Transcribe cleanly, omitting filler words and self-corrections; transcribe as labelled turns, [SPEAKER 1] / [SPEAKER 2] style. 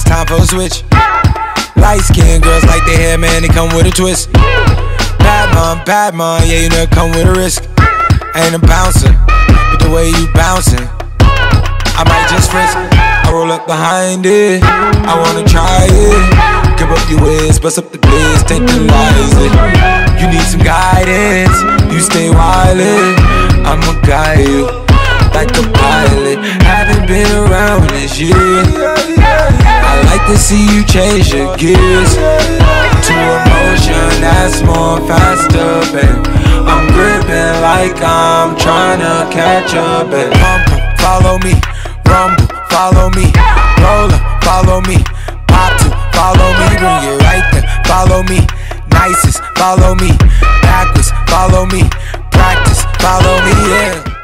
[SPEAKER 1] time for a switch. Light skinned girls like their hair, man, they come with a twist. Bad man, yeah, you know it come with a risk. I ain't a bouncer, but the way you bouncing, I might just frisk. I roll up behind it, I wanna try it. Give up your ways, bust up the biz, tantalize it. You need some guidance, you stay wildin'. I'ma guide you like a pilot. Haven't been around this year. I like to see you change your gears to emotion that's more faster, babe. I'm gripping like I'm tryna catch up, babe. Pump, follow me, rumble, follow me, roll up, follow me, pop to, follow me, bring it right there, follow me, nicest, follow me, backwards, follow me, practice, follow me, yeah.